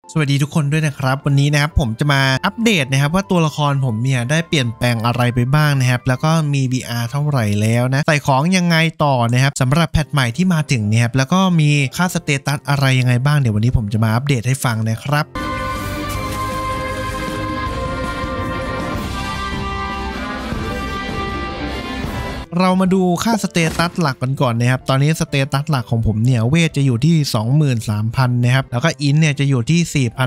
สวัสดีทุกคนด้วยนะครับวันนี้นะครับผมจะมาอัปเดตนะครับว่าตัวละครผมเนี่ยได้เปลี่ยนแปลงอะไรไปบ้างนะครับแล้วก็มี VR เท่าไหร่แล้วนะใส่ของยังไงต่อนะครับสำหรับแพทใหม่ที่มาถึงนะครับแล้วก็มีค่าสเตตัสอะไรยังไงบ้างเดี๋ยววันนี้ผมจะมาอัปเดตให้ฟังนะครับเรามาดูค่าสเตตัสหลักกันก่อนนะครับตอนนี้สเตตัสหลักของผมเนี่ยเวทจะอยู่ที่ 23,000 นะครับแล้วก็อินเนี่ยจะอยู่ที่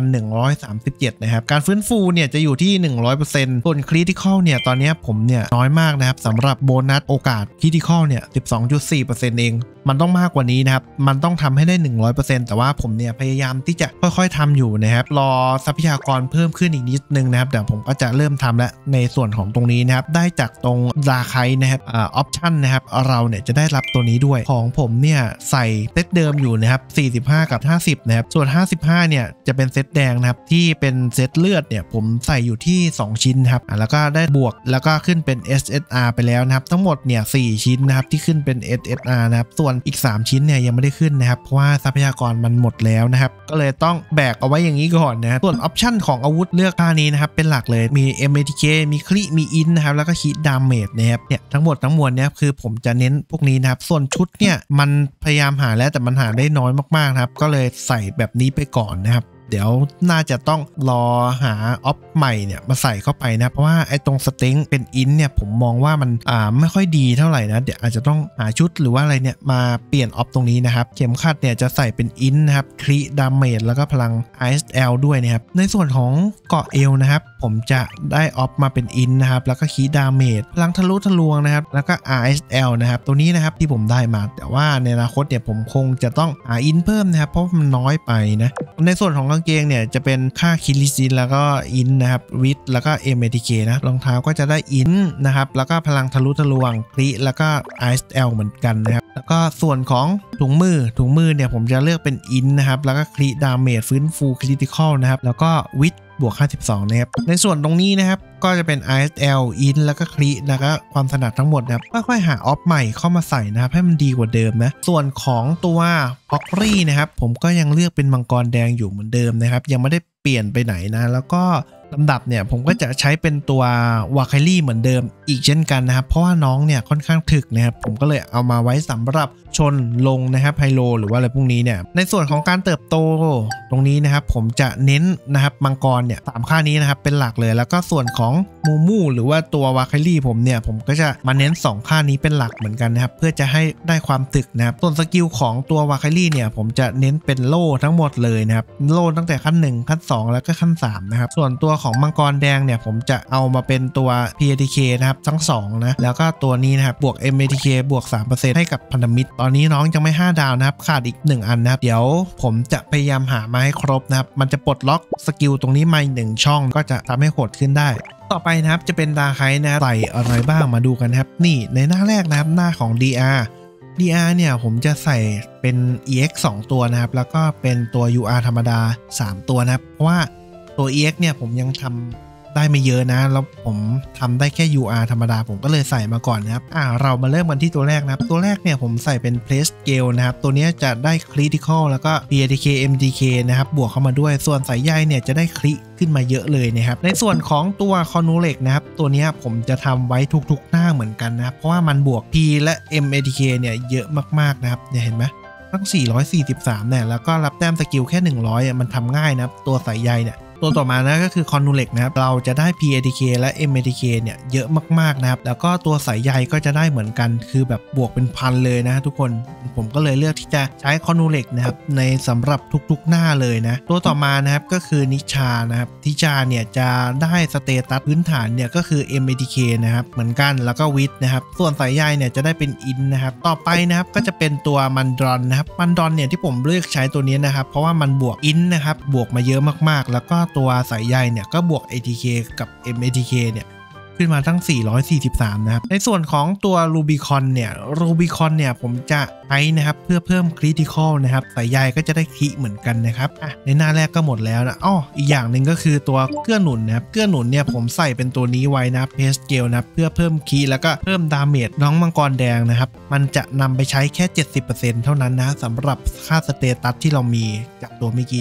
4,137 นะครับการฟื้นฟูเนี่ยจะอยู่ที่ 100% ส่วนคริติคอลเนี่ยตอนนี้ผมเนี่ยน้อยมากนะครับสำหรับโบนัสโอกาสคริติคอลเนี่ย 12.4% เองมันต้องมากกว่านี้นะครับมันต้องทำให้ได้ 100% แต่ว่าผมเนี่ยพยายามที่จะค่อยๆทำอยู่นะครับรอทรัพยากรเพิ่มขึ้นอีกนิดนึงนะครับเดี๋ยวผมก็จะเริ่มทำแล้วในส่วนของตรงนี้นะครับได้จากตรงราไคนะครับออปชั่นนะครับเราเนี่ยจะได้รับตัวนี้ด้วยของผมเนี่ยใส่เซตเดิมอยู่นะครับ45กับ50นะครับส่วน55เนี่ยจะเป็นเซตแดงนะครับที่เป็นเซตเลือดเนี่ยผมใส่อยู่ที่2ชิ้นครับแล้วก็ได้บวกแล้วก็ขึ้นเป็น SSR ไปแล้วนะครับทั้งหมดเนี่ย4ชิ้นนะครับที่ขึ้นเป็น SSR นะครับส่วนอีก3ชิ้นเนี่ยยังไม่ได้ขึ้นนะครับเพราะว่าทรัพยากรมันหมดแล้วนะครับก็เลยต้องแบกเอาไว้อย่างนี้ก่อนนะส่วนออปชั่นของอาวุธเลือกท่านี้นะครับเป็นหลักเลยมี MATK มีคลิมีอินนะครับแล้วก็คีดาเมจนะครับเนี่ยทั้งหมดทั้งมวลเนี่ยคือผมจะเน้นพวกนี้นะครับส่วนชุดเนี่ยมันพยายามหาแล้วแต่มันหาได้น้อยมากๆนะครับก็เลยใส่แบบนี้ไปก่อนนะครับเดี๋ยวน่าจะต้องรอหาออฟใหม่เนี่ยมาใส่เข้าไปนะเพราะว่าไอ้ตรงสเต็งเป็นอินเนี่ยผมมองว่ามันไม่ค่อยดีเท่าไหร่นะเดี๋ยวอาจจะต้องหาชุดหรือว่าอะไรเนี่ยมาเปลี่ยนออฟตรงนี้นะครับเข็มขัดเนี่ยจะใส่เป็นอินนะครับคริดาเมจแล้วก็พลัง ISL ด้วยนะครับในส่วนของเกาะเอวนะครับผมจะได้ออฟมาเป็นอินนะครับแล้วก็คริดาเมจพลังทะลุทะลวงนะครับแล้วก็ ISL นะครับตัวนี้นะครับที่ผมได้มาแต่ว่าในอนาคตเนี่ยผมคงจะต้องหาอินเพิ่มนะครับเพราะมันน้อยไปนะในส่วนของกางเกงเนี่ยจะเป็นค่าคิริซินแล้วก็อินนะครับวิทแล้วก็ MATK นะรองเท้าก็จะได้อินนะครับแล้วก็พลังทะลุทะลวงคริแล้วก็ ISL เหมือนกันนะครับแล้วก็ส่วนของถุงมือเนี่ยผมจะเลือกเป็นอินนะครับแล้วก็คริดาเมจฟื้นฟูคริติคอลนะครับแล้วก็วิทบวก52นะครับในส่วนตรงนี้นะครับก็จะเป็น ISL อินแล้วก็คริแล้วก็ความถนัดทั้งหมดนะครับค่อยๆหาออฟใหม่เข้ามาใส่นะครับให้มันดีกว่าเดิมนะส่วนของตัวพ็อกรี่นะครับผมก็ยังเลือกเป็นมังกรแดงอยู่เหมือนเดิมนะครับยังไม่ได้เปลี่ยนไปไหนนะแล้วก็ลำดับเนี่ยผมก็จะใช้เป็นตัววาคารี่เหมือนเดิมอีกเช่นกันนะครับเพราะว่าน้องเนี่ยค่อนข้างถึกนะครับผมก็เลยเอามาไว้สำหรับชนลงนะครับไฮโลหรือว่าอะไรพวกนี้เนี่ยในส่วนของการเติบโตตรงนี้นะครับผมจะเน้นนะครับมังกรเนี่ย3ค่านี้นะครับเป็นหลักเลยแล้วก็ส่วนของมูหรือว่าตัววาคารี่ผมก็จะมาเน้น2ค่านี้เป็นหลักเหมือนกันนะครับเพื่อจะให้ได้ความถึกนะครับส่วนสกิลของตัววาคารี่เนี่ยผมจะเน้นเป็นโล่ทั้งหมดเลยนะครับโล่ตั้งแต่ขั้น1ขั้น2แล้วก็ขั้น3นะครับส่วนตัวของมังกรแดงเนี่ยผมจะเอามาเป็นตัว PATK นะครับทั้ง2นะแล้วก็ตัวนี้นะครับบวก MATK บวก 3% ให้กับพันธมิตรตอนนี้น้องยังไม่5ดาวนะครับขาดอีก1อันนะครับเดี๋ยวผมจะพยายามหามาให้ครบนะครับมันจะปลดล็อกสกิลตรงนี้มา1ช่องก็จะทำให้โหดขึ้นได้ต่อไปนะครับจะเป็นดาไคนะใส่อะไรบ้างมาดูกันนะครับนี่ในหน้าแรกนะครับหน้าของ DR เนี่ยผมจะใส่เป็น EX 2 ตัวนะครับแล้วก็เป็นตัว UR ธรรมดา3ตัวนะครับเพราะว่าตัว EX เนี่ยผมยังทำได้ไม่เยอะนะแล้วผมทำได้แค่ UR ธรรมดาผมก็เลยใส่มาก่อนนะครับเรามาเริ่มกันที่ตัวแรกนะครับตัวแรกเนี่ยผมใส่เป็น Play Scale นะครับตัวนี้จะได้ Critical แล้วก็ PATK MTK นะครับบวกเข้ามาด้วยส่วนสายใยเนี่ยจะได้คริขึ้นมาเยอะเลยนะครับในส่วนของตัวคอนูเล็กนะครับตัวนี้ผมจะทำไว้ทุกๆหน้าเหมือนกันนะครับเพราะว่ามันบวก P และ MATK เนี่ยเยอะมากๆนะครับเนี่ยเห็นไหมตั้ง443เนี่ยแล้วก็รับแต้มสกิลแค่100มันทำง่ายนะตัวสายใยเนี่ยตัวต่อมานะก็คือคอนนูเล็กนะครับเราจะได้ PATK และ MATK เนี่ยเยอะมากๆนะครับแล้วก็ตัวสายใยก็จะได้เหมือนกันคือแบบบวกเป็นพันเลยนะทุกคนผมก็เลยเลือกที่จะใช้คอนนูเล็กนะครับในสำหรับทุกๆหน้าเลยนะตัวต่อมานะครับก็คือนิชานะครับนิชาเนี่ยจะได้สเตตัสพื้นฐานเนี่ยก็คือ MATK นะครับเหมือนกันแล้วก็วิทนะครับส่วนสายใยเนี่ยจะได้เป็นอินนะครับต่อไปนะครับก็จะเป็นตัวมันดรอนนะครับมันดรอนเนี่ยที่ผมเลือกใช้ตัวนี้นะครับเพราะว่ามันบวกอินนะครับบวกมาเยอะมากๆแล้วก็ตัวสายใยเนี่ยก็บวก ATK กับ MATK เนี่ยขึ้นมาทั้ง443นะครับในส่วนของตัว Rubicon เนี่ยผมจะใช้นะครับเพื่อเพิ่ม Critical นะครับสายใยก็จะได้คริเหมือนกันนะครับในหน้าแรกก็หมดแล้วนะอีกอย่างหนึ่งก็คือตัวเกื้อหนุนนะครับเกื้อหนุนเนี่ยผมใส่เป็นตัวนี้ไว้นะเพสเกลนะเพื่อเพิ่มคริแล้วก็เพิ่มดาเมจน้องมังกรแดงนะครับมันจะนำไปใช้แค่ 70% เท่านั้นนะสำหรับค่าสเตตัสที่เรามีจากตัวเมื่อกี้นะครับ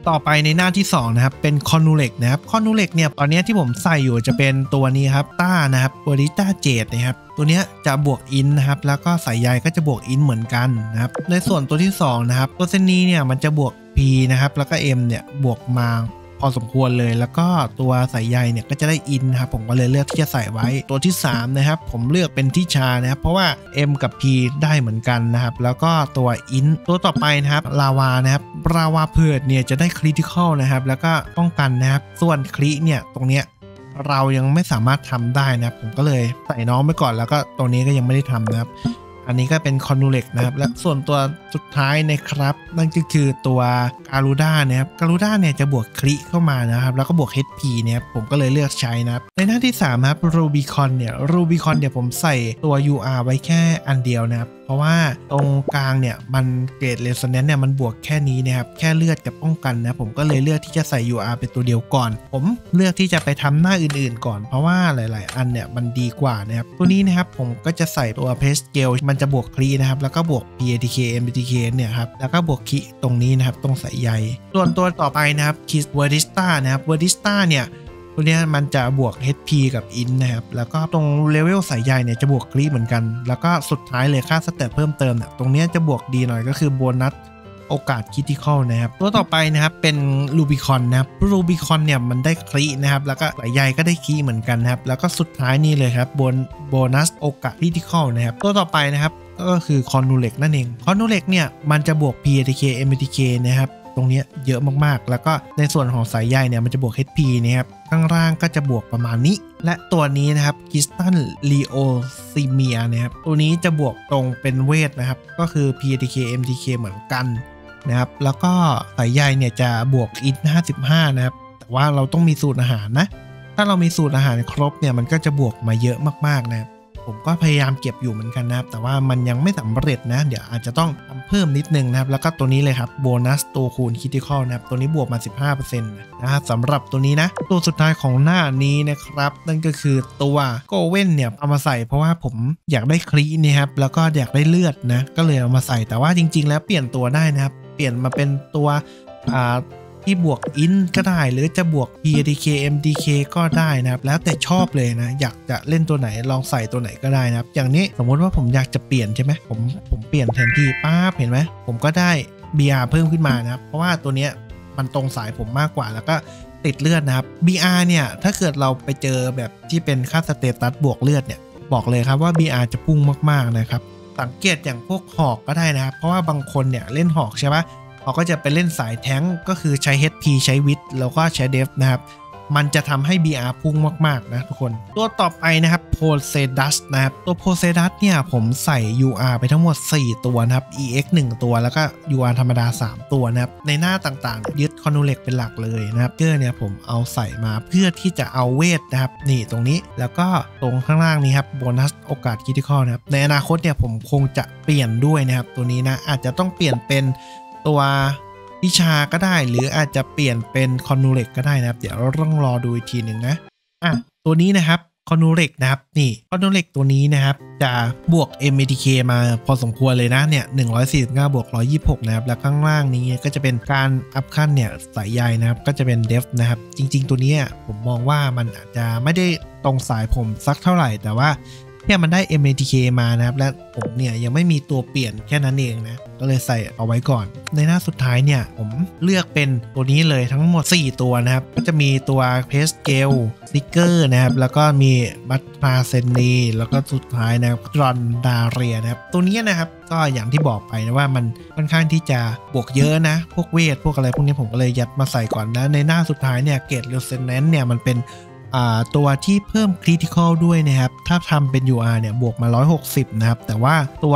ต่อไปในหน้าที่2นะครับเป็นคอนนูเล็กนะครับคอนนูเล็กเนี่ยตอนนี้ที่ผมใส่อยู่จะเป็นตัวนี้ครับต้านะครับวอริต้าเจดนะครับตัวนี้จะบวกอินนะครับแล้วก็สายใยก็จะบวกอินเหมือนกันนะครับในส่วนตัวที่2นะครับตัวเส้นนี้เนี่ยมันจะบวก P นะครับแล้วก็ M เนี่ยบวกมาพอสมควรเลยแล้วก็ตัวสายใยเนี่ยก็จะได้อินนะครับผมก็เลยเลือกที่จะใส่ไว้ตัวที่3นะครับผมเลือกเป็นที่ชานะครับเพราะว่า M กับ P ได้เหมือนกันนะครับแล้วก็ตัวอินตัวต่อไปนะครับลาวานะครับลาวาเพิร์ดเนี่ยจะได้คริติคอลนะครับแล้วก็ป้องกันนะครับส่วนคริเนี่ยตรงเนี้ยเรายังไม่สามารถทำได้นะครับผมก็เลยใส่น้องไปก่อนแล้วก็ตรงนี้ก็ยังไม่ได้ทำนะครับอันนี้ก็เป็นคอนนูเล็กนะครับและส่วนตัวสุดท้ายนะครับนั่นก็คือตัวการูด้านะครับการูด้าเนี่ยจะบวกคริเข้ามานะครับแล้วก็บวก HP เนี่ยผมก็เลยเลือกใช้นะครับในหน้าที่3ครับรูบิคอนเนี่ยผมใส่ตัว UR ไว้แค่อันเดียวนะครับเพราะว่าตรงกลางเนี่ยมันเกรดเรสแนนซ์เนี่ยมันบวกแค่นี้นะครับแค่เลือดกับป้องกันนะผมก็เลยเลือกที่จะใส่ UR เป็นตัวเดียวก่อนผมเลือกที่จะไปทำหน้าอื่นๆก่อนเพราะว่าหลายๆอันเนี่ยมันดีกว่านะครับตัวนี้นะครับผมก็จะใส่ตัวเพสเกลมันจะบวกคลีนะครับแล้วก็บวก PATK MBTK เนี่ยครับแล้วก็บวกคิตรงนี้นะครับตรงสายใยส่วนตัวต่อไปนะครับคิสเวอร์ดิสตานะครับเวอร์ดิสตาเนี่ยตัวนี้มันจะบวก HP กับ In นะครับแล้วก็ตรงเลเวลสายใยเนี่ยจะบวกคลีเหมือนกันแล้วก็สุดท้ายเลยค่าสเตตเพิ่มเติมเนี่ยตรงนี้จะบวกดีหน่อยก็คือโบนัสโอกาสคริติคอลนะครับตัวต่อไปนะครับเป็นรูบิคอนนะครับรูบิคอนเนี่ยมันได้คลีนะครับแล้วก็สายใยก็ได้คลีเหมือนกันนะครับแล้วก็สุดท้ายนี่เลยครับโบนัสโอกาสคริติคอลนะครับตัวต่อไปนะครับก็คือคอนนูเล็กนั่นเองคอนนูเล็กเนี่ยมันจะบวก PATK MBTK นะครับตรงนี้เยอะมากๆแล้วก็ในส่วนของสายใยเนี่ยมันจะบวก HP นะครับข้างล่างก็จะบวกประมาณนี้และตัวนี้นะครับคริสตัลลีโอซิเมียนะครับตัวนี้จะบวกตรงเป็นเวทนะครับก็คือ PATK MBTK เหมือนกันนะครับแล้วก็สายใยเนี่ยจะบวกอิน55นะครับแต่ว่าเราต้องมีสูตรอาหารนะถ้าเรามีสูตรอาหารครบเนี่ยมันก็จะบวกมาเยอะมากๆนะครับผมก็พยายามเก็บอยู่เหมือนกันนะครับแต่ว่ามันยังไม่สำเร็จนะเดี๋ยวอาจจะต้องทำเพิ่มนิดนึงนะครับแล้วก็ตัวนี้เลยครับโบนัสตัวคูณคริติคอลนะครับตัวนี้บวกมา 15% นะครับสำหรับตัวนี้นะตัวสุดท้ายของหน้านี้นะครับนั่นก็คือตัวโกเว่นเนี่ยเอามาใส่เพราะว่าผมอยากได้คลีนะครับแล้วก็อยากได้เลือดนะก็เลยเอามาใส่แต่ว่าจริงๆแล้วเปลี่ยนตัวได้นะครับเปลี่ยนมาเป็นตัวที่บวกอินก็ได้หรือจะบวก PATK MDK ก็ได้นะครับแล้วแต่ชอบเลยนะอยากจะเล่นตัวไหนลองใส่ตัวไหนก็ได้นะครับอย่างนี้สมมติว่าผมอยากจะเปลี่ยนใช่ไหมผมเปลี่ยนแทนที่ป๊าบเห็นไหมผมก็ได้ BR เพิ่มขึ้นมานะครับเพราะว่าตัวเนี้ยมันตรงสายผมมากกว่าแล้วก็ติดเลือดนะครับ BR เนี่ยถ้าเกิดเราไปเจอแบบที่เป็นค่าสเตตัสบวกเลือดเนี่ยบอกเลยครับว่า BR จะพุ่งมากๆนะครับสังเกตอย่างพวกหอกก็ได้นะครับเพราะว่าบางคนเนี่ยเล่นหอกใช่ปะเขาก็จะไปเล่นสายแท้งก็คือใช้ HP ใช้วิทแล้วก็ใช้เดฟนะครับมันจะทำให้ BR พุ่งมากๆนะทุกคนตัวต่อไปนะครับโพเซดัสนะครับตัวโพเซดัสเนี่ยผมใส่ UR ไปทั้งหมด4ตัวนะครับ EX 1ตัวแล้วก็ UR ธรรมดา3ตัวนะครับในหน้าต่างๆยึดคอนนูเล็กเป็นหลักเลยนะครับเกอร์เนี่ยผมเอาใส่มาเพื่อที่จะเอาเวทนะครับนี่ตรงนี้แล้วก็ตรงข้างล่างนี้ครับโบนัสโอกาสคริติคอลนะครับในอนาคตเนี่ยผมคงจะเปลี่ยนด้วยนะครับตัวนี้นะอาจจะต้องเปลี่ยนเป็นตัววิชาก็ได้หรืออาจจะเปลี่ยนเป็นคอนนูเล็กก็ได้นะครับเดี๋ยวเราต้องรอดูอีกทีหนึ่งนะตัวนี้นะครับคอนนูเล็กนะครับนี่คอนนูเล็กตัวนี้นะครับจะบวก MATK มาพอสมควรเลยนะเนี่ย149บวก126นะครับแล้วข้างล่างนี้ก็จะเป็นการอัพขั้นเนี่ยสายใยนะครับก็จะเป็นเดฟนะครับจริงๆตัวนี้ผมมองว่ามันอาจจะไม่ได้ตรงสายผมสักเท่าไหร่แต่ว่าเนี่ยมันได้ MATK มานะครับและผมเนี่ยยังไม่มีตัวเปลี่ยนแค่นั้นเองนะก็เลยใส่เอาไว้ก่อนในหน้าสุดท้ายเนี่ยผมเลือกเป็นตัวนี้เลยทั้งหมด4ตัวนะครับก็จะมีตัวเพสเกลสติกเกอร์นะครับแล้วก็มีบัตราเซนนีแล้วก็สุดท้ายนะครับรอนดาเรียนะครับตัวนี้นะครับก็อย่างที่บอกไปนะว่ามันค่อนข้างที่จะบวกเยอะนะพวกเวทพวกอะไรพวกนี้ผมก็เลยยัดมาใส่ก่อนนะในหน้าสุดท้ายเนี่ยเกรดเรสเนนซ์เนี่ยมันเป็นตัวที่เพิ่มคริติคอลด้วยนะครับถ้าทำเป็น UR เนี่ยบวกมา160นะครับแต่ว่าตัว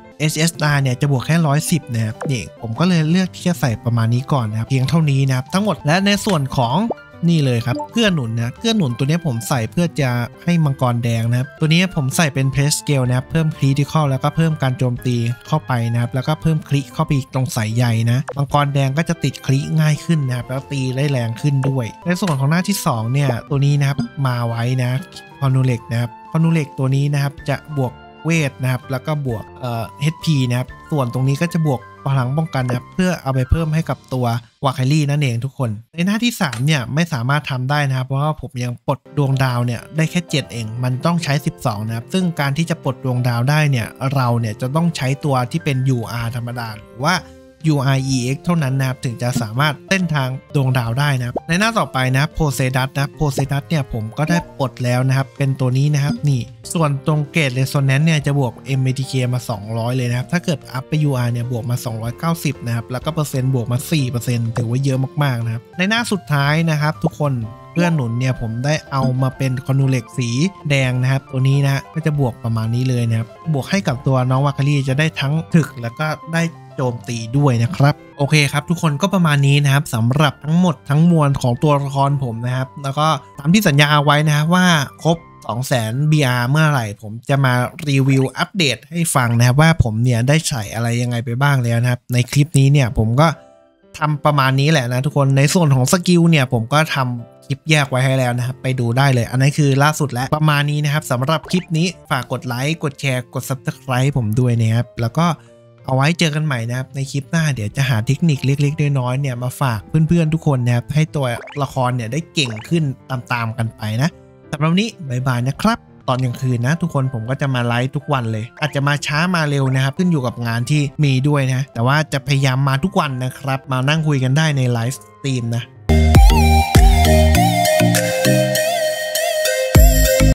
SSR เนี่ยจะบวกแค่110นะครับนี่ผมก็เลยเลือกที่จะใส่ประมาณนี้ก่อนนะครับเพียงเท่านี้นะครับทั้งหมดและในส่วนของนี่เลยครับเกื้อหนุนนะเกื้อหนุนตัวนี้ผมใส่เพื่อจะให้มังกรแดงนะครับตัวนี้ผมใส่เป็นเพรสสเกลนะครับเพิ่มคริติคอลแล้วก็เพิ่มการโจมตีเข้าไปนะครับแล้วก็เพิ่มคริเข้าไปอีกตรงสายใยนะมังกรแดงก็จะติดคริง่ายขึ้นนะครับแล้วตีได้แรงขึ้นด้วยในส่วนของหน้าที่2เนี่ยตัวนี้นะครับมาไว้นะคอนนูเล็กนะครับคอนนูเล็กตัวนี้นะครับจะบวกเวทนะครับแล้วก็บวกHP นะครับส่วนตรงนี้ก็จะบวกพลังป้องกันนะครับเพื่อเอาไปเพิ่มให้กับตัววาคารี่นั่นเองทุกคนในหน้าที่3เนี่ยไม่สามารถทำได้นะครับเพราะว่าผมยังปลดดวงดาวเนี่ยได้แค่7เองมันต้องใช้12นะครับซึ่งการที่จะปลดดวงดาวได้เนี่ยเราเนี่ยจะต้องใช้ตัวที่เป็น UR ธรรมดาหรือว่า UREX เท่านั้นนะครับถึงจะสามารถเต้นทางดวงดาวได้นะครับในหน้าต่อไปนะครับโพเซดัสนะโพเซดัสเนี่ยผมก็ได้ปลดแล้วนะครับเป็นตัวนี้นะครับนี่ส่วนตรงเกรดเรโซแนนซ์เนี่ยจะบวก MBTK มา200เลยนะครับถ้าเกิดอัพไป UR เนี่ยบวกมา290นะครับแล้วก็เปอร์เซ็นต์บวกมา 4% ถือว่าเยอะมากๆนะครับในหน้าสุดท้ายนะครับทุกคนเพื่อนหนุนเนี่ยผมได้เอามาเป็นคอนนูเล็กสีแดงนะครับตัวนี้นะก็จะบวกประมาณนี้เลยนะครับบวกให้กับตัวน้องวาคารี่จะได้ทั้งถึกแล้วก็ได้โจมตีด้วยนะครับโอเคครับทุกคนก็ประมาณนี้นะครับสำหรับทั้งหมดทั้งมวลของตัวละครผมนะครับแล้วก็ตามที่สัญญาไว้นะครับว่าครบ 200,000 BR เมื่อไหร่ผมจะมารีวิวอัปเดตให้ฟังนะครับว่าผมเนี่ยได้ใส่อะไรยังไงไปบ้างแล้วนะครับในคลิปนี้เนี่ยผมก็ทำประมาณนี้แหละนะทุกคนในส่วนของสกิลเนี่ยผมก็ทำคลิปแยกไว้ให้แล้วนะครับไปดูได้เลยอันนี้คือล่าสุดแล้วประมาณนี้นะครับสำหรับคลิปนี้ฝากกดไลค์กดแชร์กด Subscribe ผมด้วยนะครับแล้วก็เอาไว้เจอกันใหม่นะครับในคลิปหน้าเดี๋ยวจะหาเทคนิคเล็กๆน้อยๆเนี่ยมาฝากเพื่อนๆทุกคนนะครับให้ตัวละครเนี่ยได้เก่งขึ้นตามๆกันไปนะสำหรับวันนี้บ๊ายบายนะครับตอนกลางคืนนะทุกคนผมก็จะมาไลฟ์ทุกวันเลยอาจจะมาช้ามาเร็วนะครับขึ้นอยู่กับงานที่มีด้วยนะแต่ว่าจะพยายามมาทุกวันนะครับมานั่งคุยกันได้ในไลฟ์สตรีมนะ